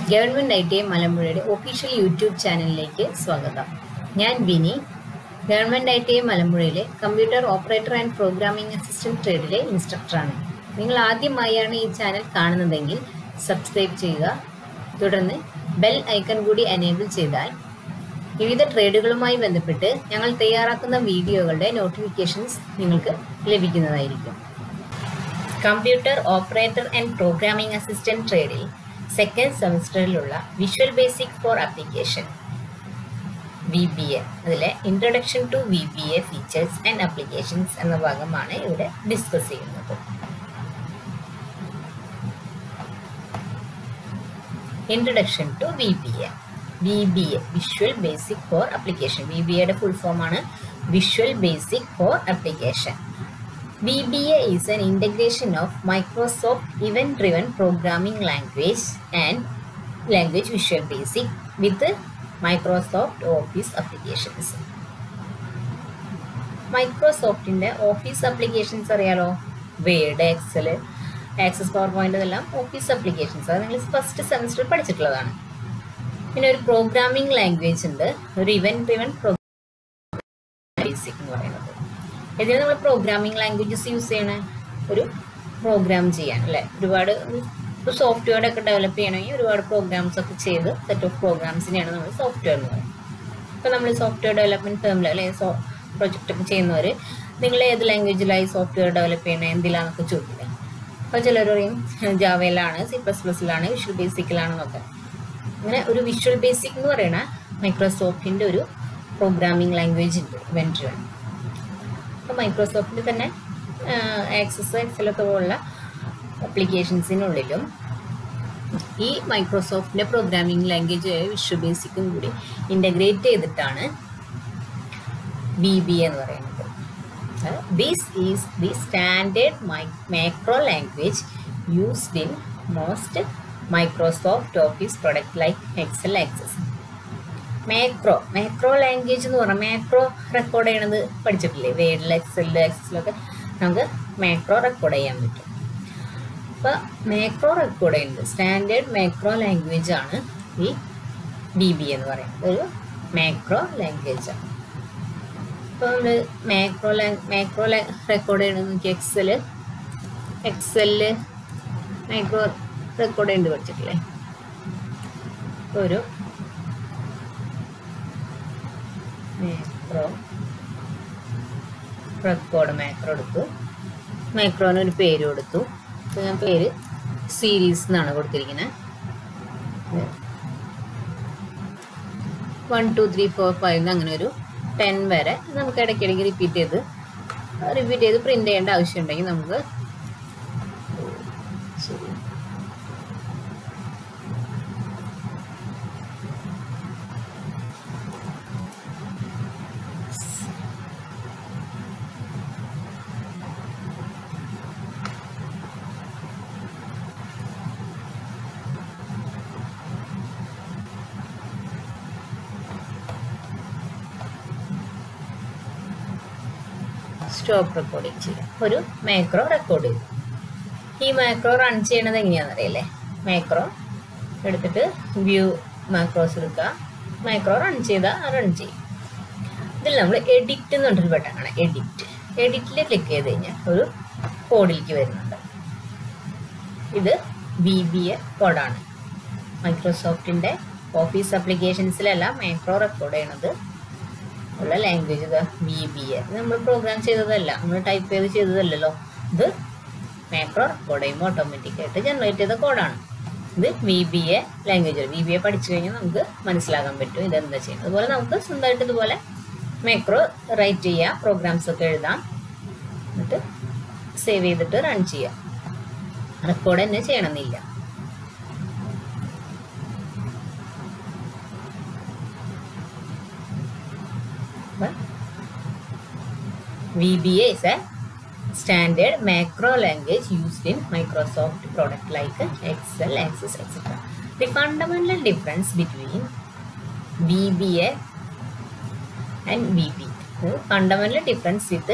Government ITI മലമ്പുഴയുടെ official YouTube ചാനലിലേക്ക് സ്വാഗതം. ഞാൻ വിനി, ഗവൺമെൻറ് ITI മലമ്പുഴയിലെ computer operator and programming assistant ട്രേഡിലെ ഇൻസ്ട്രക്ടറാണ്. നിങ്ങൾ ആദ്യമായാണ് ഈ ചാനൽ കാണുന്നതെങ്കിൽ സബ്സ്ക്രൈബ് ചെയ്യുക. തുടർന്ന് ബെൽ ഐക്കൺ കൂടി എനേബിൾ ചെയ്താൽ വിവിധ ട്രേഡുകളുമായി ബന്ധപ്പെട്ട് ഞങ്ങൾ തയ്യാറാക്കുന്ന വീഡിയോകളുടെ നോട്ടിഫിക്കേഷൻസ് നിങ്ങൾക്ക് ലഭിക്കുന്നതായിരിക്കും. Computer operator and programming assistant ട്രേഡിൽ സെക്കൻഡ് സെമിസ്റ്ററിലുള്ള visual basic for application VBA, അതിലെ introduction to VBA features and applications എന്ന ഭാഗമാണ് ഇവിടെ ഡിസ്കസ് ചെയ്യുന്നത്. Introduction to VBA. Visual basic for application. VBAയുടെ ഫുൾ ഫോം ആണ് visual basic for application. VBA is an integration of Microsoft Event-Driven Programming Language and Language Visual Basic with Microsoft Office applications. മൈക്രോസോഫ്റ്റിൻ്റെ office applications അറിയാലോ, Word, Excel, Access PowerPoint, ഇതെല്ലാം office applications. അത് നിങ്ങൾ first സെമിസ്റ്ററിൽ പഠിച്ചിട്ടുള്ളതാണ്. പിന്നെ ഒരു programming language ഉണ്ട്, ഒരു event driven basic എന്ന് പറയുന്നത്. ഇതിൽ നമ്മൾ പ്രോഗ്രാമിംഗ് ലാംഗ്വേജസ് യൂസ് ചെയ്യണേ ഒരു പ്രോഗ്രാം ചെയ്യാൻ അല്ലേ. ഒരുപാട് സോഫ്റ്റ്വെയർ ഒക്കെ ഡെവലപ്പ് ചെയ്യണമെങ്കിൽ ഒരുപാട് പ്രോഗ്രാംസ് ഒക്കെ ചെയ്ത് സെറ്റ് ഓഫ് പ്രോഗ്രാംസിനെയാണ് നമ്മൾ സോഫ്റ്റ്വെയർ എന്ന് പറയുന്നത്. ഇപ്പോൾ നമ്മൾ സോഫ്റ്റ്വെയർ ഡെവലപ്മെൻറ്റ് ഫേമിൽ അല്ലെങ്കിൽ പ്രൊജക്റ്റ് ഒക്കെ ചെയ്യുന്നവർ നിങ്ങൾ ഏത് ലാംഗ്വേജിലായി സോഫ്റ്റ്വെയർ ഡെവലപ്പ് ചെയ്യണേ, എന്തിലാണെന്നൊക്കെ ചോദിക്കില്ലേ. അപ്പോൾ ചിലർ പറയും ജാവയിലാണ്, C++ലാണ്, വിഷ്വൽ ബേസിക്കിലാണെന്നൊക്കെ. അങ്ങനെ ഒരു വിഷ്വൽ ബേസിക് എന്ന് പറയുന്ന മൈക്രോസോഫ്റ്റിൻ്റെ ഒരു പ്രോഗ്രാമിംഗ് ലാംഗ്വേജ് ഉണ്ട്, ഇവൻറ്റ് ഡ്രിവൻ. അപ്പോൾ മൈക്രോസോഫ്റ്റിൽ തന്നെ ആക്സസ്, എക്സലൊക്കെ പോലുള്ള ആപ്ലിക്കേഷൻസിനുള്ളിലും ഈ മൈക്രോസോഫ്റ്റിൻ്റെ പ്രോഗ്രാമിംഗ് ലാംഗ്വേജ് വിഷ്വൽ ബേസിക്കും കൂടി ഇൻ്റഗ്രേറ്റ് ചെയ്തിട്ടാണ് VBA എന്ന് പറയുന്നത്. This is the standard macro language used in most Microsoft office product like Excel, Access. Macro language എന്ന് പറഞ്ഞാൽ മാക്രോ റെക്കോർഡ് ചെയ്യണത് പഠിച്ചിട്ടില്ലേ, വേർഡിൽ, എക്സലിൽ, ആക്സസിലൊക്കെ നമുക്ക് മാക്രോ റെക്കോർഡ് ചെയ്യാൻ പറ്റും. അപ്പോൾ മാക്രോ റെക്കോർഡ് ചെയ്യുന്നത് സ്റ്റാൻഡേർഡ് മാക്രോ ലാംഗ്വേജ് ആണ് ഈ VBA എന്ന് പറയുന്നത്. ഒരു മാക്രോ ലാംഗ്വേജാണ്. അപ്പോൾ നമ്മൾ മാക്രോ റെക്കോർഡ് ചെയ്യണമെന്ന് നോക്കി എക്സലിൽ മാക്രോ റെക്കോർഡ് ചെയ്യേണ്ടത് പഠിച്ചിട്ടില്ലേ. ഒരു മാക്രോ എടുത്തു, മാക്രോന് ഒരു പേര് കൊടുത്തു. ഞാൻ പേര് സീരീസ് എന്നാണ് കൊടുത്തിരിക്കുന്നത്. 1 2 3 4 5 അങ്ങനെ ഒരു 10 വരെ നമുക്ക് ഇടയ്ക്കിടയ്ക്ക് റിപ്പീറ്റ് ചെയ്ത് പ്രിൻ്റ് ചെയ്യേണ്ട ആവശ്യമുണ്ടെങ്കിൽ നമുക്ക് സ്റ്റോപ്പ് റെക്കോർഡിങ് ചെയ്യാം. ഒരു മാക്രോ റെക്കോർഡ് ചെയ്തു. ഈ മാക്രോ റൺ ചെയ്യണത് എങ്ങനെയാണെന്നറിയില്ലേ. മാക്രോ എടുത്തിട്ട് വ്യൂ മാക്രോസ് എടുക്കുക, മാക്രോ റൺ ചെയ്യും. ഇതിൽ നമ്മൾ എഡിറ്റ് എന്ന് പറഞ്ഞൊരു ബട്ടണാണ് എഡിറ്റിൽ ക്ലിക്ക് ചെയ്ത് കഴിഞ്ഞാൽ ഒരു കോഡിലേക്ക് വരുന്നുണ്ട്. ഇത് VBA കോഡാണ്. മൈക്രോസോഫ്റ്റിൻ്റെ ഓഫീസ് ആപ്ലിക്കേഷൻസിലെല്ലാം മാക്രോ റെക്കോർഡ് ചെയ്യണത് ഉള്ള ലാംഗ്വേജ് ഇത് VBA. നമ്മൾ പ്രോഗ്രാം ചെയ്തതല്ല, നമ്മൾ ടൈപ്പ് ചെയ്തതല്ലല്ലോ. ഇത് മാക്രോ റെക്കോർഡ് ചെയ്യുമ്പോൾ ഓട്ടോമാറ്റിക്കായിട്ട് ജനറേറ്റ് ചെയ്ത കോഡാണ്. ഇത് VBA ലാംഗ്വേജ്. VBA പഠിച്ചു കഴിഞ്ഞാൽ നമുക്ക് മനസ്സിലാക്കാൻ പറ്റും ഇതെന്താ ചെയ്യുന്നത്. അതുപോലെ നമുക്ക് സ്വന്തമായിട്ട് ഇതുപോലെ മാക്രോ റൈറ്റ് ചെയ്യാം, പ്രോഗ്രാംസ് ഒക്കെ എഴുതാം, എന്നിട്ട് സേവ് ചെയ്തിട്ട് റൺ ചെയ്യാം. റെക്കോർഡ് തന്നെ ചെയ്യണമെന്നില്ല. VBA is a standard macro language used in Microsoft products like Excel, Access, etc. The fundamental difference between VBA and VB. The fundamental difference with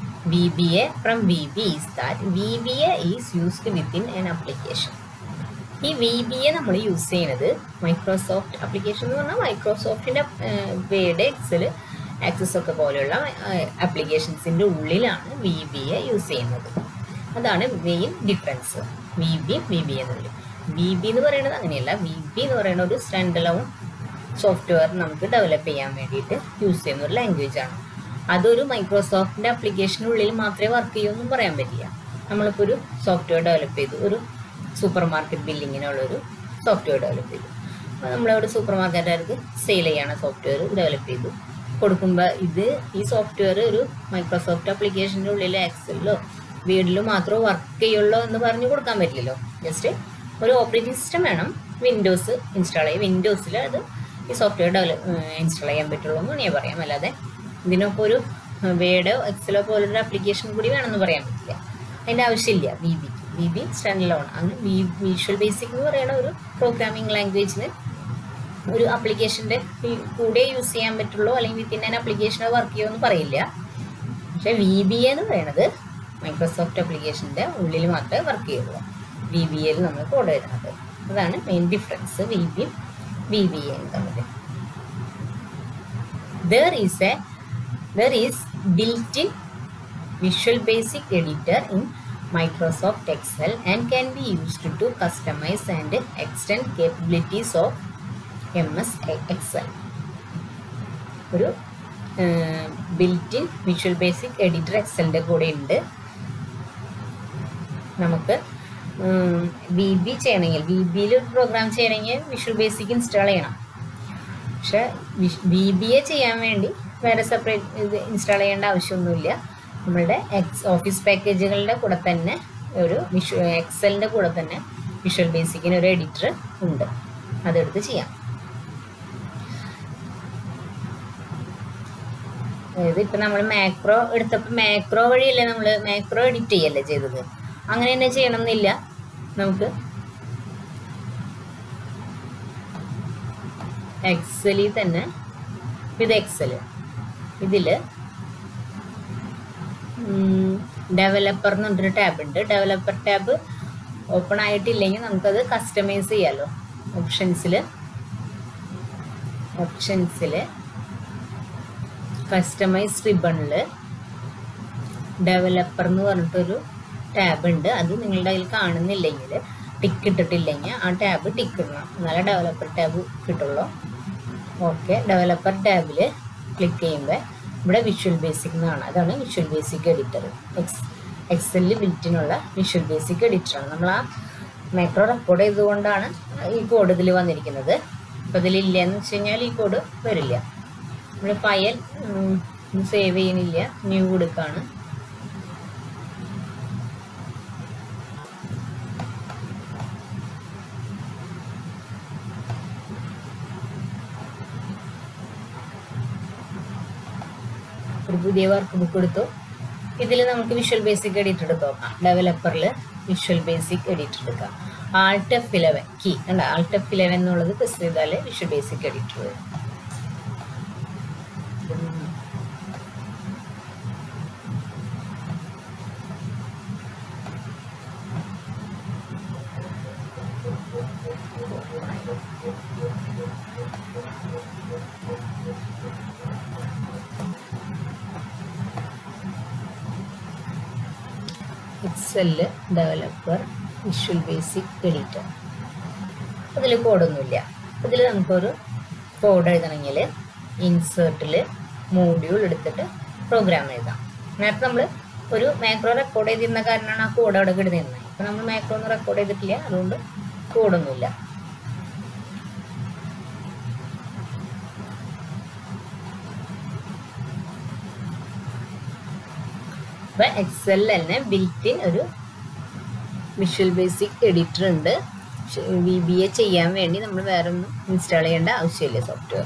VBA from VB is that VBA is used within an application. ഈ VBA നമ്മൾ use ചെയ്യുന്നത് Microsoft application എന്ന് പറഞ്ഞാൽ മൈക്രോസോഫ്റ്റിൻ്റെ word, Excel, access ഒക്കെ പോലെയുള്ള ആപ്ലിക്കേഷൻസിൻ്റെ ഉള്ളിലാണ് VBA use ചെയ്യുന്നത്. അതാണ് മെയിൻ ഡിഫറൻസ് VBA എന്നുള്ളത്. VB എന്ന് പറയുന്നത് അങ്ങനെയല്ല. VB എന്ന് പറയുന്ന ഒരു സ്റ്റാൻഡ് അലോൺ സോഫ്റ്റ്വെയർ നമുക്ക് ഡെവലപ്പ് ചെയ്യാൻ വേണ്ടിയിട്ട് യൂസ് ചെയ്യുന്ന ഒരു ലാംഗ്വേജ് ആണ്. അതൊരു മൈക്രോസോഫ്റ്റിൻ്റെ ആപ്ലിക്കേഷനുള്ളിൽ മാത്രമേ വർക്ക് ചെയ്യുമെന്നും പറയാൻ പറ്റില്ല. നമ്മളിപ്പോൾ ഒരു സോഫ്റ്റ്വെയർ ഡെവലപ്പ് ചെയ്തു, ഒരു സൂപ്പർ മാർക്കറ്റ് ബില്ലിങ്ങിനുള്ളൊരു സോഫ്റ്റ്വെയർ ഡെവലപ്പ് ചെയ്തു. അപ്പോൾ നമ്മളവിടെ സൂപ്പർ മാർക്കറ്റുകാർക്ക് സെയിൽ ചെയ്യണ സോഫ്റ്റ്വെയർ ഡെവലപ്പ് ചെയ്തു കൊടുക്കുമ്പോൾ ഈ സോഫ്റ്റ്വെയർ ഒരു മൈക്രോസോഫ്റ്റ് ആപ്ലിക്കേഷൻ്റെ ഉള്ളിൽ എക്സലിലോ വേഡിലോ മാത്രമേ വർക്ക് ചെയ്യുള്ളൂ എന്ന് പറഞ്ഞു കൊടുക്കാൻ പറ്റില്ലല്ലോ. ജസ്റ്റ് ഒരു ഓപ്പറേറ്റിംഗ് സിസ്റ്റം വേണം, വിൻഡോസ് ഇൻസ്റ്റാൾ ചെയ്യും, വിൻഡോസിൽ അത് ഈ സോഫ്റ്റ്വെയർ ഇൻസ്റ്റാൾ ചെയ്യാൻ പറ്റുള്ളൂ എന്ന് ഞാൻ പറയാം. അല്ലാതെ ഇതിനൊപ്പം ഒരു വേഡോ എക്സലോ പോലൊരു ആപ്ലിക്കേഷൻ കൂടി വേണമെന്ന് പറയാൻ പറ്റില്ല. അതിൻ്റെ ആവശ്യമില്ല. VB സ്റ്റാൻഡ് അലോൺ ആണ്. വിഷ്വൽ ബേസിക് എന്ന് പറയുന്ന ഒരു പ്രോഗ്രാമിംഗ് ലാംഗ്വേജിന് ഒരു ആപ്ലിക്കേഷൻ്റെ കൂടെ യൂസ് ചെയ്യാൻ പറ്റുള്ളൂ, അല്ലെങ്കിൽ വിത്തിൻ ആൻ ആപ്ലിക്കേഷൻ വർക്ക് ചെയ്യുമെന്ന് പറയില്ല. പക്ഷേ VBA എന്ന് പറയുന്നത് മൈക്രോസോഫ്റ്റ് ആപ്ലിക്കേഷൻ്റെ ഉള്ളിൽ മാത്രമേ വർക്ക് ചെയ്യുള്ളൂ. VBAയിൽ നമ്മൾ കോഡ് വരുന്നത്. അതാണ് മെയിൻ ഡിഫറൻസ് VBA തമ്മിൽ. There is built-in Visual Basic editor in Microsoft Excel and can be used to customize and extend capabilities of MS Excel. ഒരു built in visual basic editor എക്സലിൻ്റെ കൂടെ ഉണ്ട്. നമുക്ക് VB ചെയ്യണമെങ്കിൽ, VBയിൽ ഒരു പ്രോഗ്രാം ചെയ്യണമെങ്കിൽ visual basic install ചെയ്യണം. പക്ഷെ VBA ചെയ്യാൻ വേണ്ടി വേറെ സെപ്പറേറ്റ് ഇത് ഇൻസ്റ്റാൾ ചെയ്യേണ്ട ആവശ്യമൊന്നുമില്ല. നമ്മളുടെ ഓഫീസ് പാക്കേജുകളുടെ കൂടെ തന്നെ എക്സലിൻ്റെ കൂടെ തന്നെ വിഷ്വൽ ബേസിക്കിന് ഒരു എഡിറ്റർ ഉണ്ട്, അതെടുത്ത് ചെയ്യാം. അതായത് ഇപ്പം നമ്മൾ മാക്രോ എടുത്തപ്പോൾ മാക്രോ വഴിയല്ലേ നമ്മൾ മാക്രോ എഡിറ്റ് ചെയ്യല്ലേ ചെയ്തത്, അങ്ങനെ തന്നെ ചെയ്യണം എന്നില്ല. നമുക്ക് എക്സലിൽ തന്നെ ഇതിൽ ഡെവലപ്പർ എന്ന് പറഞ്ഞൊരു ടാബ് ഉണ്ട്. ഡെവലപ്പർ ടാബ് ഓപ്പൺ ആയിട്ടില്ലെങ്കിൽ നമുക്കത് കസ്റ്റമൈസ് ചെയ്യാമല്ലോ. ഓപ്ഷൻസിൽ കസ്റ്റമൈസ് റിബണിൽ ഡെവലപ്പർ എന്ന് പറഞ്ഞിട്ടൊരു ടാബ് ഉണ്ട്. അത് നിങ്ങളുടെ കയ്യിൽ കാണുന്നില്ലെങ്കിൽ, ടിക്ക് ഇട്ടിട്ടില്ലെങ്കിൽ ആ ടാബ് ടിക്ക് ഇടണം, എന്നാലേ ഡെവലപ്പർ ടാബ് കിട്ടുള്ളൂ. ഓക്കെ, ഡെവലപ്പർ ടാബിൽ ക്ലിക്ക് ചെയ്യുമ്പോൾ ഇവിടെ വിഷ്വൽ ബേസിക് എന്നാണ്. അതാണ് വിഷ്വൽ ബേസിക് എഡിറ്റർ. എക്സലിൽ ബിൽറ്റിനുള്ള വിഷ്വൽ ബേസിക് എഡിറ്ററാണ്. നമ്മൾ ആ മാക്രോ റെക്കോർഡ് ചെയ്തുകൊണ്ടാണ് ഈ കോഡ് ഇതിൽ വന്നിരിക്കുന്നത്. അപ്പോൾ ഇതിലില്ലയെന്ന് വെച്ച് കഴിഞ്ഞാൽ ഈ കോഡ് വരില്ല. നമ്മൾ ഫയൽ സേവ് ചെയ്യുന്നില്ല, ന്യൂ കൊടുക്കുകയാണ്. ഒരു പുതിയ വർക്ക് ബുക്ക് എടുത്തു. ഇതിൽ നമുക്ക് വിഷ്വൽ ബേസിക് എഡിറ്റർ എടുത്ത് നോക്കാം. ഡെവലപ്പറിൽ വിഷ്വൽ ബേസിക് എഡിറ്റർ എടുക്കാം. Alt F11 കീ കണ്ട, Alt F11 എന്നുള്ളത് പ്രസ് ചെയ്താൽ വിഷ്വൽ ബേസിക് എഡിറ്റർ വരും. Excel developer visual basic editor. അതിൽ കോഡൊന്നുമില്ല. അതിൽ നമുക്കൊരു കോഡ് എഴുതണമെങ്കിൽ ഇൻസേർട്ടിൽ മോഡ്യൂൾ എടുത്തിട്ട് പ്രോഗ്രാം എഴുതാം. നേരത്തെ നമ്മൾ ഒരു മാക്രോ റെക്കോർഡ് ചെയ്തിരുന്ന കാരണമാണ് ആ കോഡ് അവിടെ കിടന്നിരുന്നത്. ഇപ്പം നമ്മൾ മാക്രോ ഒന്നും റെക്കോർഡ് ചെയ്തിട്ടില്ല, അതുകൊണ്ട് കോഡൊന്നുമില്ല. അപ്പോൾ എക്സലിൽ തന്നെ ബിൽറ്റിൻ ഒരു വിഷ്വൽ ബേസിക് എഡിറ്റർ ഉണ്ട്. VBA ചെയ്യാൻ വേണ്ടി നമ്മൾ വേറെ ഒന്നും ഇൻസ്റ്റാൾ ചെയ്യേണ്ട ആവശ്യമില്ല software.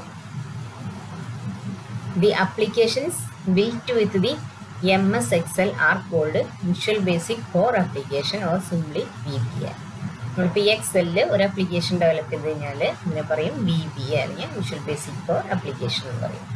The applications built with the MS Excel are called visual basic for application or simply VBA. നമ്മളിപ്പോൾ ഈ എക്സലിൽ ഒരു ആപ്ലിക്കേഷൻ ഡെവലപ്പ് ചെയ്ത് കഴിഞ്ഞാൽ ഇതിനെ പറയും VBA അല്ലെങ്കിൽ വിഷ്വൽ ബേസിക് ഫോർ ആപ്ലിക്കേഷൻ എന്ന് പറയും.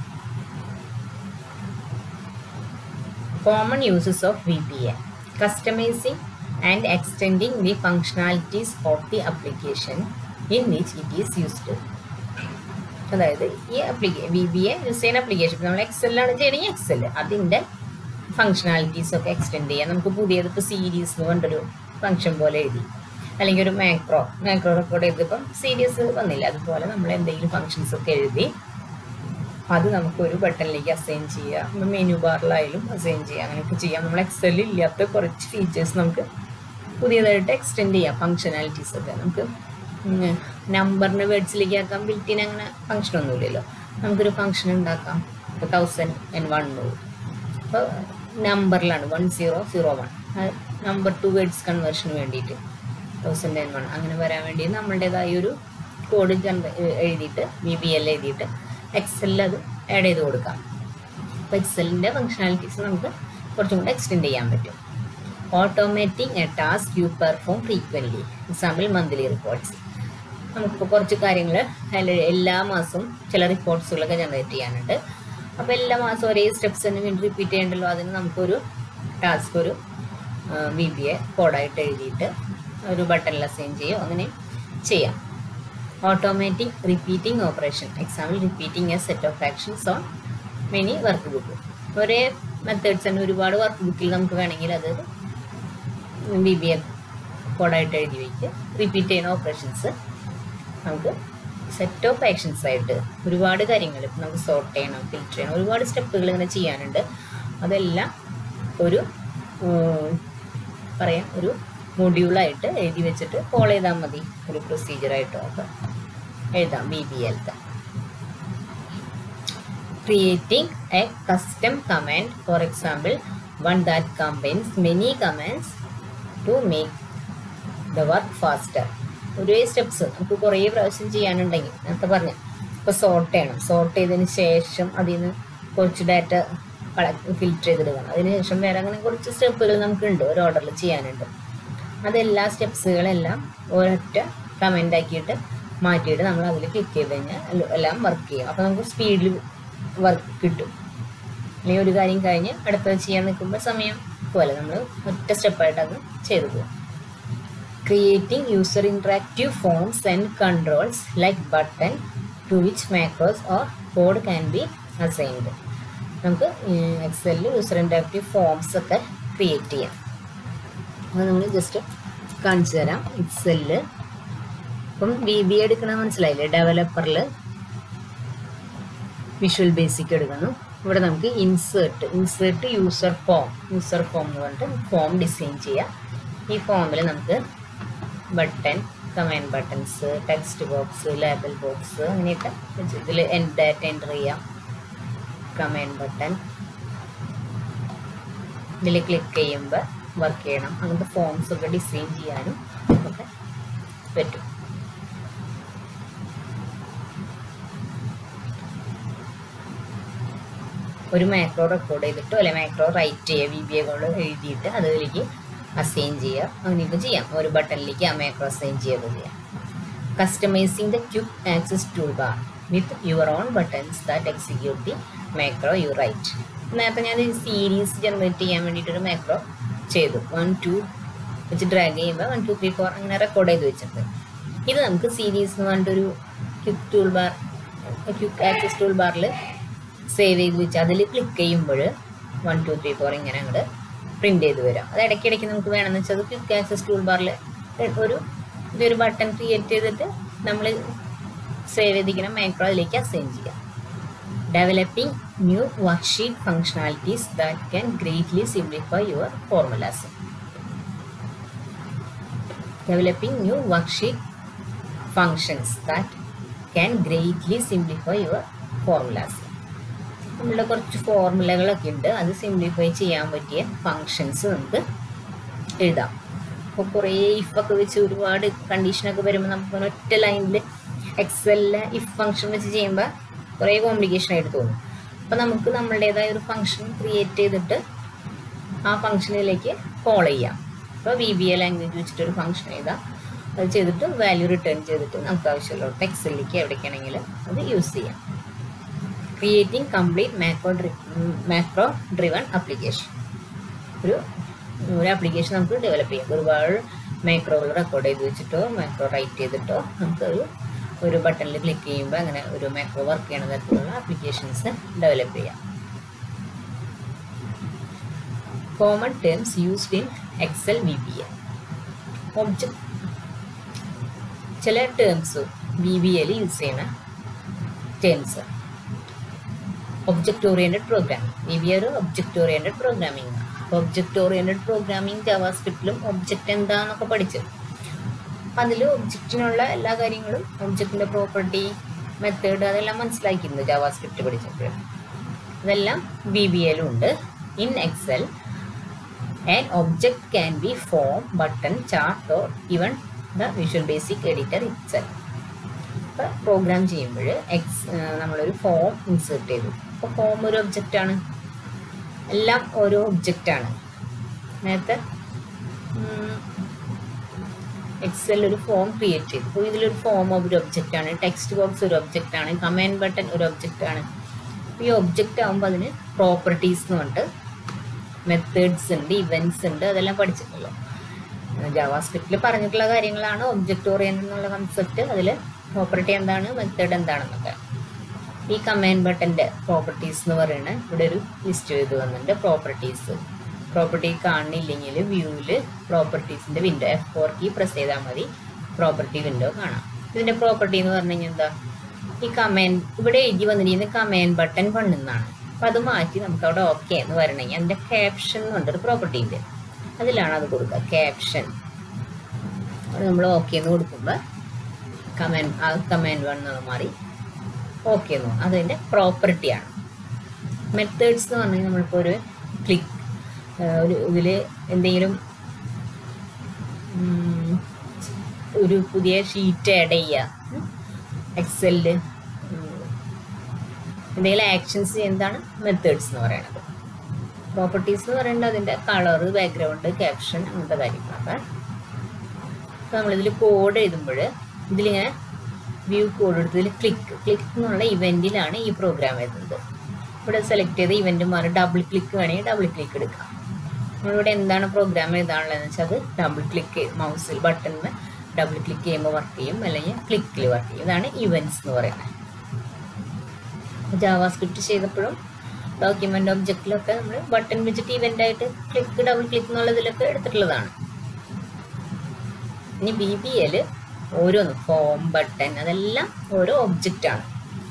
Common uses of VBA: customizing and extending the functionalities of the application in which it is used. അതായത് ഈ VBA യൂസ് ചെയ്യുന്ന ആപ്ലിക്കേഷൻ നമ്മൾ എക്സെല്ലാണ് ചെയ്യണമെങ്കിൽ എക്സെൽ അതിൻ്റെ ഫങ്ഷണാലിറ്റീസ് ഒക്കെ എക്സ്റ്റെൻഡ് ചെയ്യാം. നമുക്ക് പുതിയത് ഇപ്പോൾ സീരീസ് എന്ന് പറഞ്ഞൊരു ഫംഗ്ഷൻ പോലെ എഴുതി, അല്ലെങ്കിൽ ഒരു മാക്രോ റെക്കോർഡ് ചെയ്തപ്പം സീരീസ് വന്നില്ല, അതുപോലെ നമ്മൾ എന്തെങ്കിലും ഫങ്ഷൻസ് ഒക്കെ എഴുതി അത് നമുക്കൊരു ബട്ടണിലേക്ക് അസൈൻ ചെയ്യാം, മെനു ബാറിലായാലും അസൈൻ ചെയ്യാം, അങ്ങനെയൊക്കെ ചെയ്യാം. നമ്മൾ എക്സെല്ലിൽ ഇല്ലാത്ത കുറച്ച് ഫീച്ചേഴ്സ് നമുക്ക് പുതിയതായിട്ട് എക്സ്റ്റെൻഡ് ചെയ്യാം. ഫങ്ഷനാലിറ്റീസ് ഒക്കെ നമുക്ക് നമ്പറിന് വേർഡ്സിലേക്ക് ആക്കാം. ബിൽറ്റിന് അങ്ങനെ ഫങ്ഷനൊന്നുമില്ലല്ലോ. നമുക്കൊരു ഫങ്ഷൻ ഉണ്ടാക്കാം. ഇപ്പോൾ 1001 അപ്പോൾ നമ്പറിലാണ് 1001 നമ്പർ ടു വേർഡ്സ് കൺവേർഷന് വേണ്ടിയിട്ട് 1001 അങ്ങനെ വരാൻ വേണ്ടി നമ്മളുടേതായ ഒരു കോഡ് എഴുതിയിട്ട് VBL എഴുതിയിട്ട് എക്സെല്ലിൽ അത് ആഡ് ചെയ്ത് കൊടുക്കാം. അപ്പോൾ എക്സെല്ലിൻ്റെ ഫങ്ഷനാലിറ്റീസ് നമുക്ക് കുറച്ചും കൂടെ എക്സ്റ്റെൻഡ് ചെയ്യാൻ പറ്റും. Automating a task you perform frequently, example monthly reports. നമുക്കിപ്പോൾ കുറച്ച് കാര്യങ്ങൾ എല്ലാ മാസവും ചില റിപ്പോർട്ട്സുകളൊക്കെ ജനറേറ്റ് ചെയ്യാനുണ്ട്. അപ്പോൾ എല്ലാ മാസവും ഒരേ സ്റ്റെപ്സ് തന്നെ വീണ്ടും റിപ്പീറ്റ് ചെയ്യേണ്ടല്ലോ. അതിന് നമുക്കൊരു ടാസ്ക് ഒരു VBA കോഡായിട്ട് എഴുതിയിട്ട് ഒരു ബട്ടണിൽ അസൈൻ ചെയ്യുകയോ അങ്ങനെ ചെയ്യാം. Automatic repeating operation, example repeating a set of actions on many workbook. ഒരേ മെത്തേഡ്സ് തന്നെ ഒരുപാട് വർക്ക് ബുക്കിൽ നമുക്ക് വേണമെങ്കിൽ അത് VBA കോഡായിട്ട് എഴുതി വയ്ക്കുക. റിപ്പീറ്റ് ചെയ്യുന്ന ഓപ്പറേഷൻസ് നമുക്ക് സെറ്റ് ഓഫ് ആക്ഷൻസ് ആയിട്ട് ഒരുപാട് കാര്യങ്ങൾ നമുക്ക് സോർട്ട് ചെയ്യണം, ഫിൽറ്റർ ചെയ്യണം, ഒരുപാട് സ്റ്റെപ്പുകൾ ഇങ്ങനെ ചെയ്യാനുണ്ട്. അതെല്ലാം ഒരു ഒരു മൊഡ്യൂളായിട്ട് എഴുതി വെച്ചിട്ട് ഫോളോ ചെയ്താൽ മതി. ഒരു പ്രൊസീജിയറായിട്ടോ ഒക്കെ എഴുതാം VBLത്തെ. Creating a custom command, for example one that combines many commands to make the work faster. ഒരേ സ്റ്റെപ്സ് നമുക്ക് കുറേ പ്രാവശ്യം ചെയ്യാനുണ്ടെങ്കിൽ നേരത്തെ പറഞ്ഞ ഇപ്പോൾ സോർട്ട് ചെയ്യണം, സോർട്ട് ചെയ്തതിന് ശേഷം അതിൽ നിന്ന് കുറച്ച് ഡാറ്റ ഫിൽറ്റർ ചെയ്തെടുക്കണം, അതിനുശേഷം വേറെ അങ്ങനെ കുറച്ച് സ്റ്റെപ്പുകൾ നമുക്കുണ്ട് ഒരു ഓർഡറിൽ ചെയ്യാനുണ്ട്. അതെല്ലാ സ്റ്റെപ്സുകളെല്ലാം ഒരൊറ്റ കമൻ്റ് ആക്കിയിട്ട് മാറ്റിയിട്ട് നമ്മൾ അതിൽ ക്ലിക്ക് ചെയ്ത് കഴിഞ്ഞാൽ എല്ലാം വർക്ക് ചെയ്യും. അപ്പോൾ നമുക്ക് സ്പീഡിൽ വർക്ക് കിട്ടും. അല്ലെങ്കിൽ ഒരു കാര്യം കഴിഞ്ഞ് അടുത്തത് ചെയ്യാൻ നിൽക്കുമ്പോൾ സമയം പോലെ നമ്മൾ ഒറ്റ സ്റ്റെപ്പായിട്ട് അത് ചെയ്തു പോകും. Creating user interactive forms and controls like button to which macros or code can be assigned. നമുക്ക് എക്സെല്ലിൽ യൂസർ ഇൻട്രാക്റ്റീവ് ഫോംസ് ഒക്കെ ക്രിയേറ്റ് ചെയ്യാം. അത് നമ്മൾ ജസ്റ്റ് കാണിച്ചു തരാം. എക്സെല്ലിൽ ഇപ്പം VBA എടുക്കണ മനസ്സിലായില്ലേ, ഡെവലപ്പറിൽ വിഷ്വൽ ബേസിക് എടുക്കുന്നു. ഇവിടെ നമുക്ക് ഇൻസേർട്ട് യൂസർ ഫോം എന്ന് പറഞ്ഞിട്ട് ഫോം ഡിസൈൻ ചെയ്യാം. ഈ ഫോമിൽ നമുക്ക് button, command buttons, text box, label box അങ്ങനെയൊക്കെ ഇതിൽ ഡാറ്റ എൻ്റർ ചെയ്യാം. കമാൻഡ് ബട്ടൺ ഇതിൽ ക്ലിക്ക് ചെയ്യുമ്പോൾ വർക്ക് ചെയ്യണം. അങ്ങനത്തെ ഫോംസ് ഒക്കെ ഡിസൈൻ ചെയ്യാനും ഒക്കെ പറ്റും. ഒരു മാക്രോ റെക്കോർഡ് ചെയ്തിട്ടോ അല്ലെ മാക്രോ റൈറ്റ് ചെയ്യുക, VBA കൊണ്ട് എഴുതിയിട്ട് അതിലേക്ക് അസൈൻ ചെയ്യുക, അങ്ങനെയൊക്കെ ചെയ്യാം. ഒരു ബട്ടണിലേക്ക് ആ മാക്രോ അസൈൻ ചെയ്യുക ചെയ്യാം. Customizing the quick access tool bar with your own buttons that execute the macro you write. നേരത്തെ ഞാൻ സീരീസ് ജനറേറ്റ് ചെയ്യാൻ വേണ്ടിയിട്ടൊരു മാക്രോ ചെയ്തു. 1 2 വെച്ച് ഡ്രാഗ് ചെയ്യുമ്പോൾ 1 2 3 4 അങ്ങനെ റെക്കോർഡ് ചെയ്ത് വെച്ചിട്ടുണ്ട്. ഇത് നമുക്ക് സീരീസ് എന്ന് പറഞ്ഞിട്ടൊരു ക്വിക്ക് ആക്സസ് ടൂൾ ബാറിൽ സേവ് ചെയ്ത് വെച്ച് അതിൽ ക്ലിക്ക് ചെയ്യുമ്പോൾ 1 2 3 4 ഇങ്ങനെ അങ്ങോട്ട് പ്രിൻ്റ് ചെയ്ത് വരാം. അത് ഇടയ്ക്കിടയ്ക്ക് നമുക്ക് വേണമെന്ന് വെച്ചാൽ അത് ക്വിക്ക് ആക്സസ് ടൂൾ ബാറിൽ ഇതൊരു ബട്ടൺ ക്രിയേറ്റ് ചെയ്തിട്ട് നമ്മൾ സേവ് ചെയ്തിരിക്കുന്ന മാക്രോ അതിലേക്ക് അസൈൻ ചെയ്യാം. Developing new worksheet functionalities that can greatly simplify your formulas. Developing new worksheet functions that can greatly simplify your formulas. നമ്മളുടെ കുറച്ച് ഫോർമുലകളൊക്കെ ഉണ്ട്, അത് സിംപ്ലിഫൈ ചെയ്യാൻ പറ്റിയ ഫങ്ഷൻസ് നമുക്ക് എഴുതാം. അപ്പോൾ കുറേ ഇഫൊക്കെ വെച്ച് ഒരുപാട് കണ്ടീഷനൊക്കെ വരുമ്പോൾ നമുക്ക് ഒറ്റ ലൈനിൽ എക്സലിലെ ഇഫ് ഫങ്ഷൻ വെച്ച് ചെയ്യുമ്പോൾ കുറേ കോംപ്ലിക്കേഷൻ ആയിട്ട് തോന്നും. അപ്പോൾ നമുക്ക് നമ്മളുടേതായ ഒരു ഫങ്ഷൻ ക്രിയേറ്റ് ചെയ്തിട്ട് ആ ഫങ്ഷനിലേക്ക് കോൾ ചെയ്യാം. അപ്പോൾ VBA ലാംഗ്വേജ് വെച്ചിട്ടൊരു ഫങ്ഷൻ എഴുതാം. അത് ചെയ്തിട്ട് വാല്യൂ റിട്ടേൺ ചെയ്തിട്ട് നമുക്ക് ആവശ്യമുള്ള എക്സലിലേക്ക് എവിടേക്കാണെങ്കിലും അത് യൂസ് ചെയ്യാം. Creating complete macro driven application. ഒരു ഒരു ആപ്ലിക്കേഷൻ നമുക്ക് ഡെവലപ്പ് ചെയ്യാം. ഒരുപാട് മൈക്രോകൾ റെക്കോർഡ് ചെയ്ത് വെച്ചിട്ടോ മൈക്രോ റൈറ്റ് ചെയ്തിട്ടോ നമുക്കൊരു ബട്ടണിൽ ക്ലിക്ക് ചെയ്യുമ്പോൾ അങ്ങനെ ഒരു മൈക്രോ വർക്ക് ചെയ്യണ തരത്തിലുള്ള ആപ്ലിക്കേഷൻസ് ഡെവലപ്പ് ചെയ്യാം. Common terms used in Excel VBA. Object ചില ടേംസ് VBAയിൽ യൂസ് ചെയ്യുന്ന terms. Object oriented programming. VBA ഒരു ഒബ്ജക്റ്റ് ഓറിയൻറ്റഡ് പ്രോഗ്രാമിംഗ് ആണ്. ഒബ്ജക്റ്റ് ഓറിയൻറ്റഡ് പ്രോഗ്രാമിംഗ് ജാവാസ്ക്രിപ്റ്റിലും ഒബ്ജക്റ്റ് എന്താണെന്നൊക്കെ പഠിച്ചു. അതിൽ ഒബ്ജക്റ്റിനുള്ള എല്ലാ കാര്യങ്ങളും ഒബ്ജക്റ്റിൻ്റെ പ്രോപ്പർട്ടി, മെത്തേഡ് അതെല്ലാം മനസ്സിലാക്കിയിരുന്നു ജാവാസ്ക്രിപ്റ്റ് പഠിച്ചപ്പോൾ. അതെല്ലാം VBAയിലും ഉണ്ട്. In Excel an object can be form, button, chart or even the Visual Basic editor itself. ഇപ്പോൾ പ്രോഗ്രാം ചെയ്യുമ്പോൾ നമ്മളൊരു ഫോം ഇൻസേർട്ട് ചെയ്തു. അപ്പോൾ ഫോം ഒരു ഒബ്ജക്റ്റാണ്, എല്ലാം ഓരോ ഒബ്ജക്റ്റാണ്. നേരത്തെ എക്സൽ ഒരു ഫോം ക്രിയേറ്റ് ചെയ്തു. അപ്പോൾ ഇതിലൊരു ഫോം ഒരു ഒബ്ജക്റ്റാണ്, ടെക്സ്റ്റ് ബോക്സ് ഒരു ഒബ്ജക്റ്റാണ്, കമാൻഡ് ബട്ടൺ ഒരു ഒബ്ജക്റ്റാണ്. ഈ ഒബ്ജക്റ്റ് ആകുമ്പോൾ അതിന് പ്രോപ്പർട്ടീസ് എന്ന് പറഞ്ഞിട്ട് മെത്തേഡ്സ് ഉണ്ട്, ഇവൻറ്റ്സ് ഉണ്ട്, അതെല്ലാം പഠിച്ചിട്ടുള്ളൂ. ജാവാസ്ക്രിപ്റ്റിൽ പറഞ്ഞിട്ടുള്ള കാര്യങ്ങളാണ് ഒബ്ജക്റ്റ് ഓറിയൻറ്റഡ് എന്നുള്ള കൺസെപ്റ്റ്. അതിൽ പ്രോപ്പർട്ടി എന്താണ്, മെത്തേഡ് എന്താണെന്നൊക്കെ. ഈ കമാൻഡ് ബട്ടൻ്റെ പ്രോപ്പർട്ടീസ് എന്ന് പറയുന്നത് ഇവിടെ ഒരു ലിസ്റ്റ് ചെയ്ത് വന്നിട്ടുണ്ട്. പ്രോപ്പർട്ടി കാണുന്നില്ലെങ്കിൽ വ്യൂവിൽ പ്രോപ്പർട്ടീസിൻ്റെ വിൻഡോ F4 കീ പ്രസ് ചെയ്താൽ മതി, പ്രോപ്പർട്ടി വിൻഡോ കാണാം. ഇതിൻ്റെ പ്രോപ്പർട്ടി എന്ന് പറഞ്ഞു കഴിഞ്ഞാൽ എന്താ, ഈ കമാൻഡ് ഇവിടെ എഴുതി വന്നിരിക്കുന്നത് കമാൻഡ് ബട്ടൺ പണ്ണുന്നാണ്. അപ്പം അത് മാറ്റി നമുക്ക് അവിടെ ഓക്കെ എന്ന് വരണമെങ്കിൽ അതിൻ്റെ ക്യാപ്ഷൻ എന്ന് പറഞ്ഞൊരു പ്രോപ്പർട്ടി ഉണ്ട്, അതിലാണ് അത് കൊടുക്കുക. ക്യാപ്ഷൻ അത് നമ്മൾ ഓക്കെ എന്ന് കൊടുക്കുമ്പോൾ കമാൻഡ് വൺ എന്നുള്ള മാറി ഓക്കെ എന്ന് പറയും. അതിൻ്റെ പ്രോപ്പർട്ടിയാണ്. മെത്തേഡ്സ് എന്ന് പറഞ്ഞാൽ നമ്മളിപ്പോൾ ഒരു ക്ലിക്ക് ഇതിൽ എന്തെങ്കിലും ഒരു പുതിയ ഷീറ്റ് ആഡ് ചെയ്യുക, എക്സലിൽ എന്തെങ്കിലും ആക്ഷൻസ് ചെയ്യുന്നതാണ് മെത്തേഡ്സ് എന്ന് പറയുന്നത്. പ്രോപ്പർട്ടീസ് എന്ന് പറയുന്നത് അതിൻ്റെ കളറ്, ബാക്ക്ഗ്രൗണ്ട്, ക്യാപ്ഷൻ അങ്ങനത്തെ കാര്യങ്ങളൊക്കെ. അപ്പോൾ നമ്മളിതിൽ കോഡ് എഴുതുമ്പോൾ ഇതിലിങ്ങനെ വ്യൂ കോഡ് എടുത്തതിൽ ക്ലിക്ക് എന്നുള്ള ഇവൻറ്റിലാണ് ഈ പ്രോഗ്രാം എഴുതുന്നത്. ഇവിടെ സെലക്ട് ചെയ്ത് ഇവൻറ്റ് മാറി ഡബിൾ ക്ലിക്ക് വേണമെങ്കിൽ ഡബിൾ ക്ലിക്ക് എടുക്കാം. നമ്മളിവിടെ എന്താണ് പ്രോഗ്രാം എഴുതാനുള്ളതെന്ന് വെച്ചാൽ അത് ഡബിൾ ക്ലിക്ക് മൗസിൽ ബട്ടണിൽ ഡബിൾ ക്ലിക്ക് ചെയ്യുമ്പോൾ വർക്ക് ചെയ്യും, അല്ലെങ്കിൽ ക്ലിക്കിൽ വർക്ക് ചെയ്യും. ഇതാണ് ഇവൻറ്റ്സ് എന്ന് പറയുന്നത്. ജാവാസ്ക്രിപ്റ്റ് ചെയ്തപ്പോഴും ഡോക്യുമെൻ്റ് ഒബ്ജക്റ്റിലൊക്കെ നമ്മൾ ബട്ടൺ വെച്ചിട്ട് ഇവൻ്റായിട്ട് ക്ലിക്ക് ഡബിൾ ക്ലിക്ക് എന്നുള്ളതിലൊക്കെ എടുത്തിട്ടുള്ളതാണ്. ഇനി VBAയിൽ ഓരോന്ന് ഫോം, ബട്ടൺ അതെല്ലാം ഓരോ ഒബ്ജക്റ്റാണ്.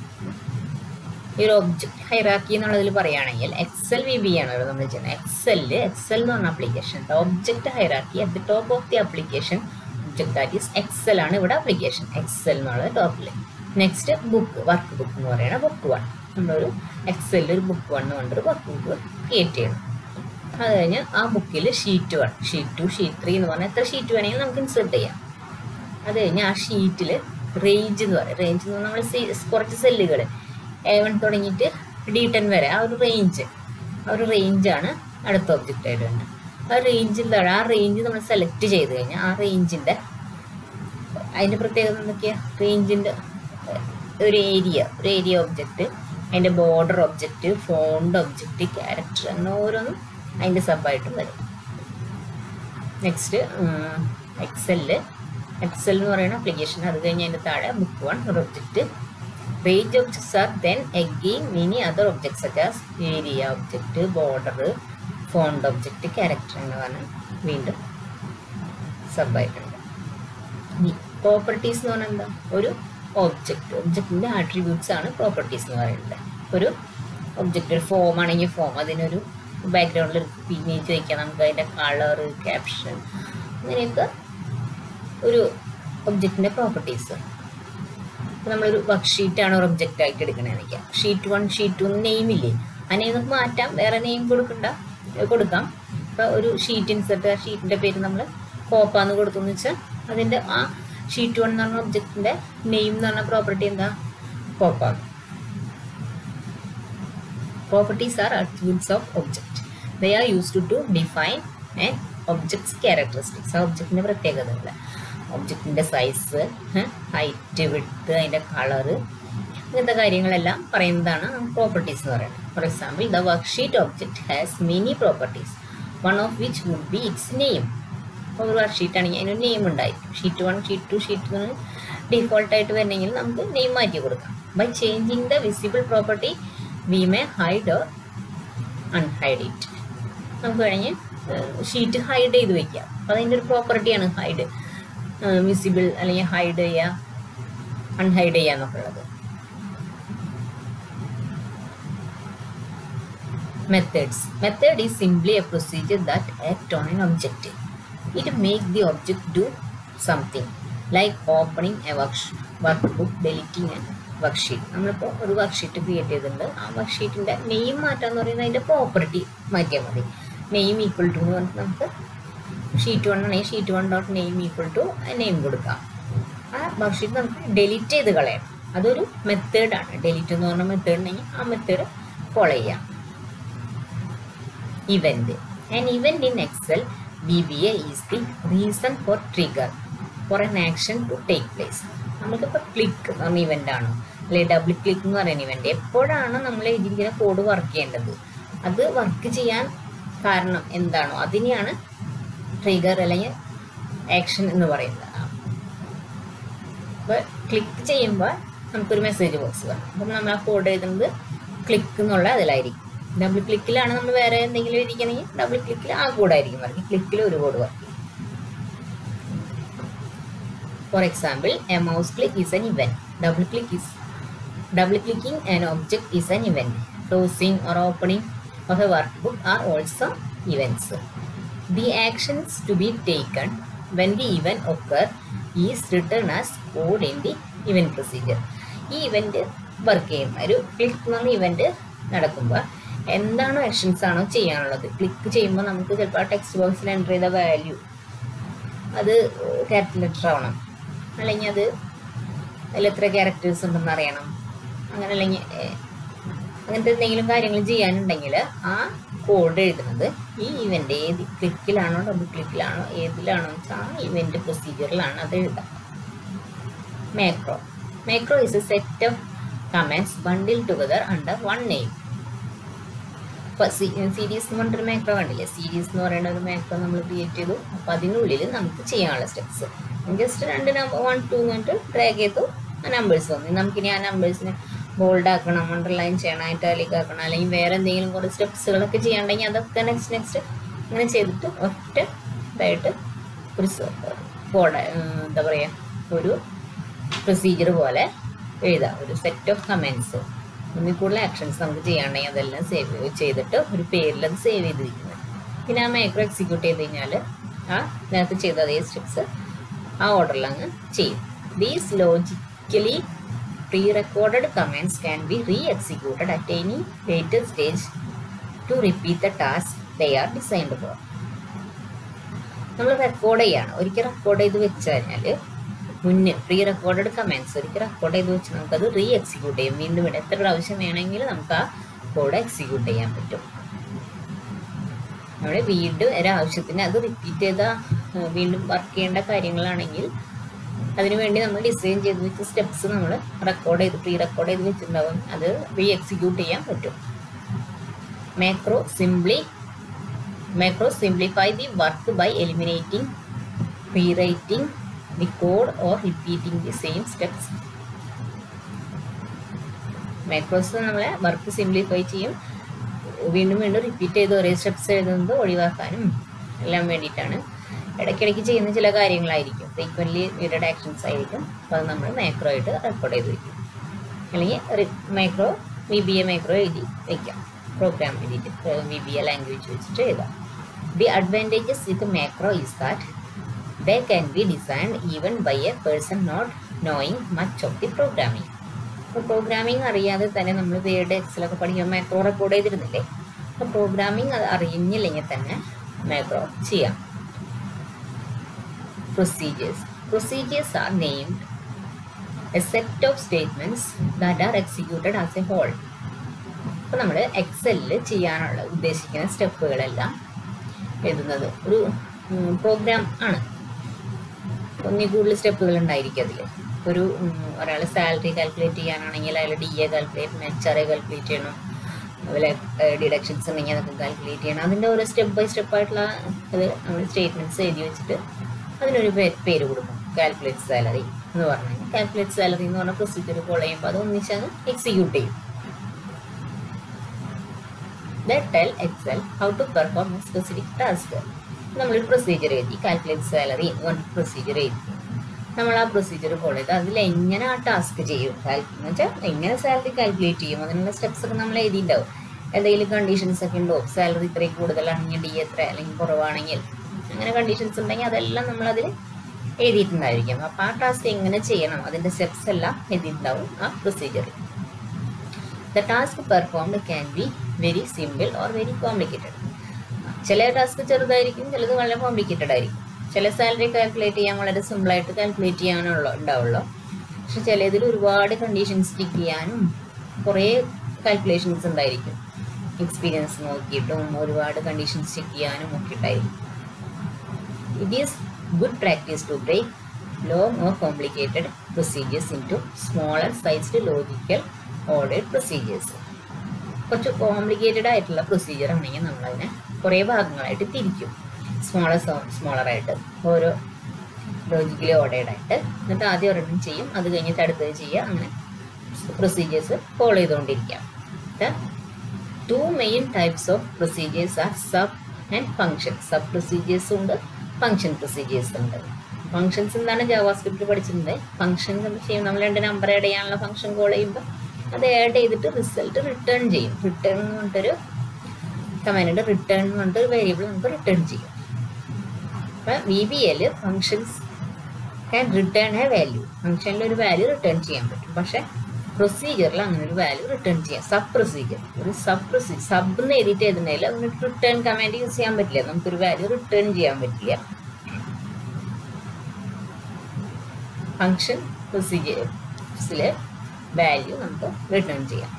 ഈ ഒരു ഒബ്ജക്റ്റ് ഹൈറാർക്കി എന്നുള്ളതിൽ പറയുകയാണെങ്കിൽ എക്സൽ VBA ആണ് നമ്മൾ ചെയ്യുന്നത്. എക്സൽ എന്ന് പറഞ്ഞ application object hierarchy at the top of the application object that is Excel ആണ് ഇവിടെ ആപ്ലിക്കേഷൻ. എക്സൽ എന്നുള്ള ടോപ്പിൽ. നെക്സ്റ്റ് വർക്ക് ബുക്ക് എന്ന് പറയുന്നത് ബുക്ക് 1. നമ്മളൊരു എക്സലിൽ ഒരു ബുക്ക് 1 കൊണ്ടൊരു വർക്ക് ബുക്ക് ക്രിയേറ്റ് ചെയ്യണം. അത് കഴിഞ്ഞ് ആ ബുക്കിൽ ഷീറ്റ് 1, ഷീറ്റ് 2, ഷീറ്റ് 3 എന്ന് പറഞ്ഞാൽ എത്ര ഷീറ്റ് വേണമെങ്കിൽ നമുക്ക് ഇൻസേർട്ട് ചെയ്യാം. അത് കഴിഞ്ഞ് ആ ഷീറ്റിൽ റേഞ്ച് എന്ന് പറയും. റേഞ്ച് എന്ന് പറഞ്ഞാൽ നമ്മൾ കുറച്ച് സെല്ലുകൾ A1 തുടങ്ങിയിട്ട് D10 വരെ ആ ഒരു റേഞ്ചാണ് അടുത്ത ഒബ്ജക്റ്റ് ആയിട്ട് വരുന്നത്. ആ റേഞ്ചിൽ ആ റേഞ്ച് നമ്മൾ സെലക്ട് ചെയ്ത് കഴിഞ്ഞാൽ ആ റേഞ്ചിൻ്റെ അതിൻ്റെ പ്രത്യേകത എന്തൊക്കെയാണ്, റേഞ്ചിൻ്റെ ഒരു ഏരിയ ഒബ്ജക്റ്റ്, അതിൻ്റെ border object, font object, character അങ്ങനെ ഓരോന്നും അതിൻ്റെ സബായിട്ടും വരും. നെക്സ്റ്റ് എക്സൽ എന്ന് പറയുന്ന ആപ്ലിക്കേഷൻ. അത് കഴിഞ്ഞ് അതിൻ്റെ താഴെ ബുക്ക് 1 ഒരു object. Range objects are then again many other objects such as area object, border, font object, character എന്ന് പറഞ്ഞാൽ വീണ്ടും സബായിട്ടുണ്ട്. പ്രോപ്പർട്ടീസ് എന്ന് പറഞ്ഞാൽ എന്താ, ഒരു ഒബ്ജക്റ്റിൻ്റെ ആട്രിബ്യൂട്ട്സ് ആണ് പ്രോപ്പർട്ടീസ് എന്ന് പറയുന്നത്. ഒരു ഒബ്ജക്റ്റ് ഒരു ഫോം ആണെങ്കിൽ ഫോം, അതിനൊരു ബാക്ക്ഗ്രൗണ്ടിൽ ഇമേജ് വയ്ക്കാം, നമുക്ക് അതിൻ്റെ കളറ്, ക്യാപ്ഷൻ അങ്ങനെയൊക്കെ ഒരു ഒബ്ജക്റ്റിൻ്റെ പ്രോപ്പർട്ടീസ്. നമ്മളൊരു വർക്ക് ഷീറ്റാണ് ഒരു ഒബ്ജക്റ്റ് ആയിട്ട് എടുക്കണമെന്നിരിക്കാം. ഷീറ്റ് 1, ഷീറ്റ് 2 നെയിമില്ലേ, ആ നെയിം നമുക്ക് മാറ്റാം, വേറെ നെയിം കൊടുക്കാം. ഇപ്പോൾ ഒരു ഷീറ്റ് ഇൻസെർട്ട്, ആ ഷീറ്റിൻ്റെ പേര് നമ്മൾ കോപ്പാന്ന് കൊടുത്തെന്ന് വെച്ചാൽ അതിൻ്റെ ആ ഷീറ്റ് 1 എന്ന് പറഞ്ഞ ഒബ്ജക്റ്റിൻ്റെ നെയിം എന്ന് പറഞ്ഞ പ്രോപ്പർട്ടി എന്താ, കോപ്പാണ്. Properties are attributes of object. They are used to define an objects characteristics. ആ ഒബ്ജക്റ്റിൻ്റെ പ്രത്യേകതകൾ, ഒബ്ജക്റ്റിൻ്റെ സൈസ്, ഹൈറ്റ്, വിഡ്ത്ത്, അതിൻ്റെ കളറ്, ഇങ്ങനത്തെ കാര്യങ്ങളെല്ലാം പറയുന്നതാണ് പ്രോപ്പർട്ടീസ് എന്ന് പറയുന്നത്. For example, the worksheet object has many properties. one of which would be its name. ഒരു വർക്ക്ഷീറ്റ് ആണെങ്കിൽ അതിനൊരു നെയിം ഉണ്ടായിരിക്കും. ഷീറ്റ് 1, ഷീറ്റ് 2, ഷീറ്റ് 3 ഡീഫോൾട്ടായിട്ട് വരണമെങ്കിൽ നമുക്ക് നെയിം മാറ്റി കൊടുക്കാം. By changing the visible property we may hide or unhide it. നമുക്ക് വേണമെങ്കിൽ ഷീറ്റ് ഹൈഡ് ചെയ്ത് വയ്ക്കാം. അപ്പോൾ അതിൻ്റെ ഒരു പ്രോപ്പർട്ടിയാണ് ഹൈഡ്, വിസിബിൾ അല്ലെങ്കിൽ ഹൈഡ് ചെയ്യുക, അൺഹൈഡ് ചെയ്യുക എന്നൊക്കെ ഉള്ളത്. Methods. Method is simply a procedure that acts on an object. It makes the object do something, like opening a workbook, deleting a worksheet. നമ്മളിപ്പോൾ ഒരു വർക്ക്ഷീറ്റ് ക്രിയേറ്റ് ചെയ്തിട്ടുണ്ട്. ആ വർക്ക്ഷീറ്റിൻ്റെ നെയിം മാറ്റാന്ന് പറയുന്നത് അതിൻ്റെ പ്രോപ്പർട്ടി മാറ്റിയാൽ മതി. നെയിം ഈക്വൽ ടു എന്ന് പറഞ്ഞിട്ട് നമുക്ക് ഷീറ്റ് 1 ആണെങ്കിൽ sheet 1.name equal to name കൊടുക്കാം. ആ വർക്ക്ഷീറ്റ് നമുക്ക് ഡെലിറ്റ് ചെയ്ത് കളയണം. അതൊരു മെത്തേഡാണ്. ഡെലിറ്റ് എന്ന് പറഞ്ഞ മെത്തേഡ് ഉണ്ടെങ്കിൽ ആ മെത്തേഡ് ഫോളോ ചെയ്യാം. Event. An event in Excel VBA is the reason for trigger for an action to take place. നമുക്കിപ്പോൾ ക്ലിക്ക് എന്ന് പറഞ്ഞ ഇവൻ്റ് ആണോ അല്ലെങ്കിൽ ഡബിൾ ക്ലിക്ക് എന്ന് പറയുന്ന ഇവൻ്റ് എപ്പോഴാണ് നമ്മൾ എഴുതിയിരിക്കുന്ന കോഡ് വർക്ക് ചെയ്യേണ്ടത്, അത് വർക്ക് ചെയ്യാൻ കാരണം എന്താണോ അതിനെയാണ് ട്രിഗർ അല്ലെങ്കിൽ ആക്ഷൻ എന്ന് പറയുന്നത്. അപ്പോൾ ക്ലിക്ക് ചെയ്യുമ്പോൾ നമുക്കൊരു മെസ്സേജ് ബോക്സ് വരും. അപ്പം നമ്മൾ ആ കോഡ് എഴുതുന്നത് ക്ലിക്ക് എന്നുള്ള അതിലായിരിക്കും. ഡബിൾ ക്ലിക്കിലാണ് നമ്മൾ വേറെ എന്തെങ്കിലും എഴുതിക്കണമെങ്കിൽ ഡബിൾ ക്ലിക്കിൽ ആ കോഡായിരിക്കും വർക്ക്, ക്ലിക്കിൽ ഒരു കോഡ് വർക്ക് ചെയ്യും. For example, a mouse click is an event. Double clicking an object is an event. Closing or opening of a workbook are also events. The actions to be taken when the event occur is return as code in the event procedure. ഈ event work ചെയ്യുന്ന ഒരു click എന്ന് പറഞ്ഞ event നടക്കുമ്പോൾ എന്താണോ actions ആണോ ചെയ്യാനുള്ളത്, click ചെയ്യുമ്പോൾ നമുക്ക് ചിലപ്പോൾ ആ ടെക്സ്റ്റ് ബോക്സിൽ എൻ്റർ ചെയ്ത വാല്യൂ അത് ക്യാപിറ്റൽ ലെറ്റർ ആവണം, അല്ലെങ്കിൽ അത് അതിൽ എത്ര ക്യാരക്ടേഴ്സ് ഉണ്ടെന്ന് അറിയണം, അങ്ങനെ അല്ലെങ്കിൽ അങ്ങനത്തെ എന്തെങ്കിലും കാര്യങ്ങൾ ചെയ്യാനുണ്ടെങ്കിൽ ആ കോഡ് എഴുതുന്നത് ഈ ഇവൻ്റ് ഏത് ക്ലിക്കിലാണോ ഡബിൾ ക്ലിക്കിലാണോ ഏതിലാണോ വെച്ചാൽ ആ ഇവൻ്റ് പ്രൊസീജിയറിലാണ് അത് എഴുതാം. Macro is a set of commands bundled together under one name. ഇപ്പോൾ സീരീസ് എന്ന് പറഞ്ഞിട്ടൊരു മാക്രോ കണ്ടില്ലേ, സീരീസ് എന്ന് പറയുന്ന ഒരു മാക്രോ നമ്മൾ ക്രിയേറ്റ് ചെയ്തു. അപ്പോൾ അതിനുള്ളിൽ നമുക്ക് ചെയ്യാനുള്ള സ്റ്റെപ്സ് ജസ്റ്റ് 2 നമ്പർ 1 2 എന്നിട്ട് ഡ്രാഗ് ചെയ്തു ആ നമ്പേഴ്സ് വന്നു. നമുക്കിനി ആ നമ്പേഴ്സിനെ ബോൾഡ് ആക്കണം, അണ്ടർലൈൻ ചെയ്യണം, ഇറ്റാലിക് ആക്കണം, അല്ലെങ്കിൽ വേറെ എന്തെങ്കിലും കുറേ സ്റ്റെപ്സുകളൊക്കെ ചെയ്യാണ്ടെങ്കിൽ അതൊക്കെ നെക്സ്റ്റ് അങ്ങനെ ചെയ്തിട്ട് ഒറ്റ ഇതായിട്ട് ഒരു കോഡ് എന്താ പറയുക ഒരു പ്രൊസീജിയർ പോലെ എഴുതാം. ഒരു സെറ്റ് ഓഫ് കമൻസ്, ഒന്നിൽ കൂടുതൽ ആക്ഷൻസ് നമുക്ക് ചെയ്യാണ്ടെങ്കിൽ അതെല്ലാം സേവ് ചെയ്തിട്ട് ഒരു പേരിൽ അത് സേവ് ചെയ്തിരിക്കുന്നത്. പിന്നെ ആ മാക്രോ എക്സിക്യൂട്ട് ചെയ്ത് കഴിഞ്ഞാൽ ആ ഇതിനകത്ത് ചെയ്ത അതേ സ്റ്റെപ്സ് ആ ഓർഡറിൽ അങ്ങ് ചെയ്യും. These logically pre recorded commands can be re executed at any later stage to repeat the task they are designed for. നമ്മൾ റെക്കോർഡ് ചെയ്യാണ്. ഒരിക്കൽ റെക്കോർഡ് ചെയ്ത് വെച്ച് കഴിഞ്ഞാൽ മുന്നേ പ്രീ റെക്കോർഡഡ് കമൻസ് ഒരിക്കൽ റെക്കോർഡ് ചെയ്ത് വെച്ച് നമുക്കത് റീ എക്സിക്യൂട്ട് ചെയ്യും. വീണ്ടും ഇവിടെ എത്ര പ്രാവശ്യം വേണമെങ്കിൽ നമുക്ക് ആ കോഡ് എക്സിക്യൂട്ട് ചെയ്യാൻ പറ്റും. നമ്മുടെ വീണ്ടും ഒരാവശ്യത്തിന് അത് റിപ്പീറ്റ് ചെയ്താൽ വീണ്ടും വർക്ക് ചെയ്യേണ്ട കാര്യങ്ങളാണെങ്കിൽ അതിനുവേണ്ടി നമ്മൾ ഡിസൈൻ ചെയ്ത് വെച്ച സ്റ്റെപ്സ് നമ്മൾ പ്രീ റെക്കോർഡ് ചെയ്ത് വെച്ചിട്ടുണ്ടാവും, അത് റീ എക്സിക്യൂട്ട് ചെയ്യാൻ പറ്റും. Macro simplify the work by eliminating rewriting the code or repeating the same steps. Macros നമ്മളെ വർക്ക് സിംപ്ലിഫൈ ചെയ്യും, വീണ്ടും റിപ്പീറ്റ് ചെയ്ത് ഒരേ സ്റ്റെപ്സ് എഴുതുന്നത് ഒഴിവാക്കാനും എല്ലാം വേണ്ടിയിട്ടാണ്. ഇടയ്ക്കിടയ്ക്ക് ചെയ്യുന്ന ചില കാര്യങ്ങളായിരിക്കും, ഫ്രീക്വൻ്റ്ലി റീഡഡ് ആക്ഷൻസ് ആയിരിക്കും. അപ്പോൾ അത് നമ്മൾ മാക്രോ ആയിട്ട് റെക്കോർഡ് ചെയ്ത് വയ്ക്കും, അല്ലെങ്കിൽ VBA മാക്രോ എഴുതി വയ്ക്കാം. പ്രോഗ്രാം എഴുതിയിട്ട് VBA ലാംഗ്വേജ് വെച്ചിട്ട് എഴുതാം. The advantages with macro is that they can be designed even by a person not knowing much of the programming. അപ്പോൾ പ്രോഗ്രാമിംഗ് അറിയാതെ തന്നെ നമ്മൾ വേർഡ് എക്സലൊക്കെ പഠിക്കുമ്പോൾ മാക്രോ റെക്കോർഡ് ചെയ്തിരുന്നില്ലേ, അപ്പോൾ പ്രോഗ്രാമിംഗ് അത് അറിഞ്ഞില്ലെങ്കിൽ തന്നെ മാക്രോ ചെയ്യാം. Procedures are named a set of statements that are executed as a whole. അപ്പോൾ നമ്മൾ എക്സലിൽ ചെയ്യാനുള്ള ഉദ്ദേശിക്കുന്ന സ്റ്റെപ്പുകളെല്ലാം എഴുതുന്നത് ഒരു പ്രോഗ്രാം ആണ്. ഒന്നിൽ കൂടുതൽ സ്റ്റെപ്പുകൾ ഉണ്ടായിരിക്കും അതിൽ. ഒരു ഒരാൾ സാലറി കാൽക്കുലേറ്റ് ചെയ്യാനാണെങ്കിൽ അയാൾ DA കാൽക്കുലേറ്റ് ചെയ്യണം, HRA കാൽക്കുലേറ്റ് ചെയ്യണം, അതുപോലെ ഡിഡക്ഷൻസ് ഉണ്ടെങ്കിൽ അതൊക്കെ കാൽക്കുലേറ്റ് ചെയ്യണം. അതിൻ്റെ ഓരോ സ്റ്റെപ്പ് ബൈ സ്റ്റെപ്പായിട്ടുള്ള അത് നമ്മൾ സ്റ്റേറ്റ്മെൻറ്റ്സ് എഴുതി വെച്ചിട്ട് അതിനൊരു പേര് കൊടുക്കും. കാൽക്കുലേറ്റ് സാലറി എന്ന് പറഞ്ഞു കഴിഞ്ഞാൽ കാൽക്കുലേറ്റ് സാലറി എന്ന് പറഞ്ഞ പ്രൊസീജിയർ ഫോളോ ചെയ്യുമ്പോൾ അത് ഒന്നിച്ചങ്ങ് എക്സിക്യൂട്ട് ചെയ്യും. That tell Excel how to perform a specific task. നമ്മളൊരു പ്രൊസീജിയർ എഴുതി കാൽക്കുലേറ്റ് സാലറി എന്ന് പറഞ്ഞ പ്രൊസീജിയർ എഴുതി നമ്മൾ ആ പ്രൊസീജിയർ ഫോളോ ചെയ്ത് അതിൽ എങ്ങനെ ആ ടാസ്ക് ചെയ്യും എന്ന് വെച്ചാൽ എങ്ങനെ സാലറി കാൽക്കുലേറ്റ് ചെയ്യും അതിനുള്ള സ്റ്റെപ്സ് ഒക്കെ നമ്മൾ എഴുതിയിട്ടുണ്ടാവും. എന്തെങ്കിലും കണ്ടീഷൻസ് ഒക്കെ ഉണ്ടോ, സാലറി ഇത്രയും കൂടുതലാണെങ്കിൽ ഡി എത്ര അല്ലെങ്കിൽ കുറവാണെങ്കിൽ അങ്ങനെ കണ്ടീഷൻസ് ഉണ്ടെങ്കിൽ അതെല്ലാം നമ്മളതിൽ എഴുതിയിട്ടുണ്ടായിരിക്കും. അപ്പോൾ ആ ടാസ്ക് എങ്ങനെ ചെയ്യണം അതിൻ്റെ സ്റ്റെപ്സ് എല്ലാം എഴുതിയിട്ടുണ്ടാവും ആ പ്രൊസീജിയറിൽ. The task performed can be very simple or very complicated. ചില ടാസ്ക് ചെറുതായിരിക്കും, ചിലത് വളരെ കോംപ്ലിക്കേറ്റഡ് ആയിരിക്കും. ചില സാലറി കാൽക്കുലേറ്റ് ചെയ്യാൻ വളരെ സിമ്പിളായിട്ട് കാൽക്കുലേറ്റ് ഉണ്ടാവുള്ളൂ. പക്ഷെ ചിലതിൽ ഒരുപാട് കണ്ടീഷൻസ് ചെക്ക് ചെയ്യാനും കുറേ കാൽക്കുലേഷൻസ് ഉണ്ടായിരിക്കും. എക്സ്പീരിയൻസ് നോക്കിയിട്ടും ഒരുപാട് കണ്ടീഷൻസ് ചെക്ക് ചെയ്യാനും ഒക്കെ ഉണ്ടായിരിക്കും. It is good practice to break long or complicated procedures into smaller sized logical ordered procedures. കുറച്ച് കോംപ്ലിക്കേറ്റഡ് ആയിട്ടുള്ള പ്രൊസീജിയർ ആണെങ്കിൽ നമ്മളതിനെ കുറേ ഭാഗങ്ങളായിട്ട് തിരിക്കും. സ്മോളറായിട്ട് ഓരോ ലോജിക്കലി ഓർഡേർഡ് ആയിട്ട്. എന്നിട്ട് ആദ്യം ഒരെണ്ണം ചെയ്യും, അത് കഴിഞ്ഞിട്ട് അടുത്തത് ചെയ്യുക, അങ്ങനെ പ്രൊസീജിയേഴ്സ് ഫോളോ ചെയ്തുകൊണ്ടിരിക്കാം. Two main types of procedures are sub and function. Sub പ്രൊസീജിയേഴ്സും ഉണ്ട്, ഫങ്ഷൻ പ്രൊസീജിയേഴ്സും ഉണ്ട്. ഫങ്ഷൻസ് എന്താണ് ജാവാസ്ക്രിപ്റ്റ് പഠിച്ചിട്ടുണ്ട്. ഫങ്ഷൻ ചെയ്യും നമ്മൾ 2 നമ്പർ ആഡ് ചെയ്യാനുള്ള ഫങ്ഷൻ കോൾ ചെയ്യുമ്പോൾ അത് ആഡ് ചെയ്തിട്ട് റിസൾട്ട് റിട്ടേൺ ചെയ്യും. റിട്ടേൺ എന്ന് പറഞ്ഞിട്ടൊരു കമാൻഡ്, റിട്ടേൺ എന്ന് പറഞ്ഞിട്ടൊരു വേരിയബിൾ നമുക്ക് റിട്ടേൺ ചെയ്യും. അപ്പം VBL functions can return a value. ഫങ്ഷനിൽ ഒരു വാല്യൂ റിട്ടേൺ ചെയ്യാൻ പറ്റും. പക്ഷേ പ്രൊസീജിയറിൽ അങ്ങനെ ഒരു വാല്യൂ റിട്ടേൺ ചെയ്യാം. സബ് പ്രൊസീജിയർ ഒരു സബ് എന്ന് എഴുതിയിട്ട് എഴുതുന്നതിൽ അതിന് റിട്ടേൺ കമാൻഡ് യൂസ് ചെയ്യാൻ പറ്റില്ല. നമുക്കൊരു വാല്യൂ റിട്ടേൺ ചെയ്യാൻ പറ്റില്ല. ഫങ്ഷൻ പ്രൊസീജിയേഴ്സിൽ വാല്യൂ നമുക്ക് റിട്ടേൺ ചെയ്യാം.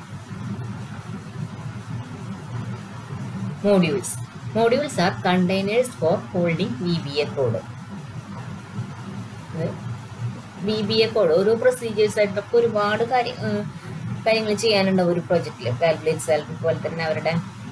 Modules are containers for holding VBA code. VBA code ഓരോ പ്രൊസീജിയേഴ്സ് ആയിട്ടൊക്കെ ഒരുപാട് കാര്യങ്ങൾ ചെയ്യാനുണ്ടാവും ഒരു പ്രൊജക്റ്റിൽ. കാൽക്കുലേറ്റ് സാലറി പോലെ തന്നെ അവരുടെ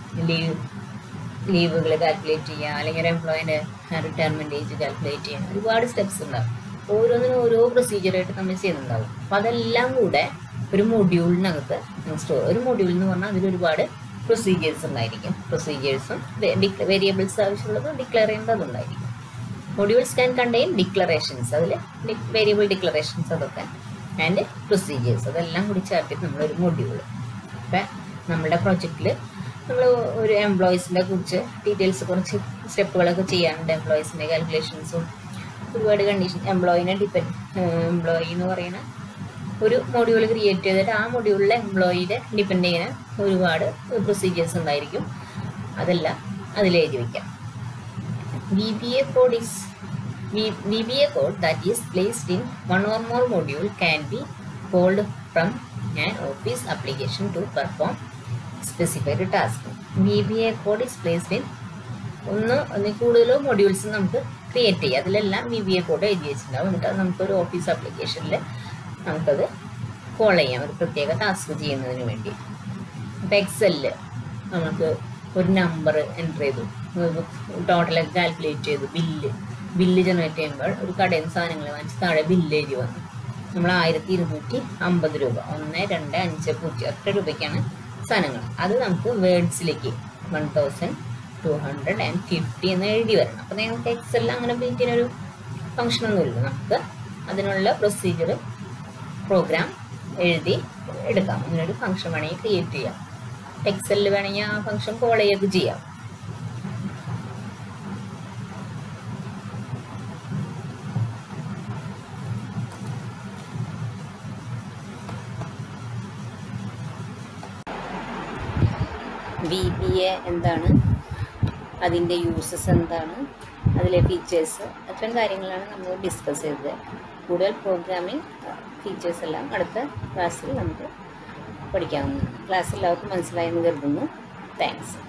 ലീവുകൾ കാൽക്കുലേറ്റ് ചെയ്യുക, അല്ലെങ്കിൽ ഒരു എംപ്ലോയിൻ്റെ റിട്ടയർമെൻറ്റ് ഏജ് കാൽക്കുലേറ്റ് ചെയ്യാൻ ഒരുപാട് സ്റ്റെപ്സ് ഉണ്ടാവും. ഓരോന്നിനും ഓരോ പ്രൊസീജിയറായിട്ട് നമ്മൾ ചെയ്യുന്നുണ്ടാവും. അപ്പോൾ അതെല്ലാം കൂടെ ഒരു മൊഡ്യൂളിനകത്ത് ഒരു മൊഡ്യൂൾ എന്ന് പറഞ്ഞാൽ അതിലൊരുപാട് പ്രൊസീജിയേഴ്സ് ഉണ്ടായിരിക്കും. പ്രൊസീജിയേഴ്സും വേരിയബിൾസ് ആവശ്യമുള്ളത് ഡിക്ലെയർ ചെയ്യേണ്ടതുണ്ടായിരിക്കും. മൊഡ്യൂൾസ് ക്യാൻ കണ്ടെയ്ൻ ഡിക്ലറേഷൻസ്, അതിൽ വേരിയബിൾ ഡിക്ലറേഷൻസ് അതൊക്കെ ആൻഡ് പ്രൊസീജിയേഴ്സ് അതെല്ലാം കൂടി ചേർത്തിട്ട് നമ്മളൊരു മൊഡ്യൂൾ. അപ്പം നമ്മുടെ പ്രൊജക്റ്റിൽ നമ്മൾ ഒരു എംപ്ലോയീസിനെ കുറിച്ച് ഡീറ്റെയിൽസ് കുറച്ച് സ്റ്റെപ്പുകളൊക്കെ ചെയ്യാനുണ്ട്. എംപ്ലോയീസിൻ്റെ കാൽക്കുലേഷൻസും ഒരുപാട് കണ്ടീഷൻ. എംപ്ലോയി എന്ന് പറയുന്ന ഒരു മൊഡ്യൂൾ ക്രിയേറ്റ് ചെയ്തിട്ട് ആ മൊഡ്യൂളിലെ എംപ്ലോയിയെ ഡിപ്പെൻഡ് ചെയ്യുന്ന ഒരുപാട് പ്രൊസീജിയേഴ്സ് ഉണ്ടായിരിക്കും. അതെല്ലാം അതിലെഴുതി വയ്ക്കാം. VBA code that is placed in one or more module can be called from an Office application to perform specified task. VBA code is placed in ഒന്നിൽ കൂടുതലോ മൊഡ്യൂൾസ് നമുക്ക് ക്രിയേറ്റ് ചെയ്യാം. അതിലെല്ലാം VBA കോഡ് എഴുതി വെച്ചിട്ടുണ്ടാവും. എന്നിട്ട് അത് നമുക്കൊരു ഓഫീസ് ആപ്ലിക്കേഷനിൽ നമുക്കത് കോൾ ചെയ്യാം ഒരു പ്രത്യേക ടാസ്ക് ചെയ്യുന്നതിന് വേണ്ടി. അപ്പോൾ എക്സലിൽ നമുക്ക് ഒരു നമ്പർ എൻ്റർ ചെയ്തു, ടോട്ടലൊക്കെ കാൽക്കുലേറ്റ് ചെയ്തു, ബില്ല് ജനറേറ്റ് ചെയ്യുമ്പോൾ ഒരു കടയിൽ നിന്ന് സാധനങ്ങൾ വാങ്ങിച്ച് താഴെ ബില്ല് എഴുതി വന്നു. നമ്മൾ 1250 രൂപ 1250 ഒറ്റ രൂപയ്ക്കാണ് സാധനങ്ങൾ. അത് നമുക്ക് വേർഡ്സിലേക്ക് 1250 എന്ന് എഴുതി വരണം. അപ്പോൾ നിങ്ങൾക്ക് എക്സലിൽ അങ്ങനെ ബിൽറ്റ് ചെയ്യാനൊരു ഫങ്ഷനൊന്നുമില്ല. നമുക്ക് അതിനുള്ള പ്രൊസീജിയർ പ്രോഗ്രാം എഴുതി എടുക്കാം. അതിനൊരു ഫങ്ഷൻ വേണമെങ്കിൽ ക്രിയേറ്റ് ചെയ്യാം. എക്സലിൽ വേണമെങ്കിൽ ആ ഫങ്ഷൻ കോൾ ചെയ്യൊക്കെ ചെയ്യാം. VBA എന്താണ്, അതിൻ്റെ യൂസസ് എന്താണ്, അതിലെ ഫീച്ചേഴ്സ്, അത്തരം കാര്യങ്ങളാണ് നമ്മൾ ഡിസ്കസ് ചെയ്തത്. കൂടുതൽ പ്രോഗ്രാമിംഗ് ഫീച്ചേഴ്സ് എല്ലാം അടുത്ത ക്ലാസ്സിൽ നമുക്ക് പഠിക്കാവുന്നതാണ്. ക്ലാസ് എല്ലാവർക്കും മനസ്സിലായെന്ന് കരുതുന്നു. താങ്ക്സ്.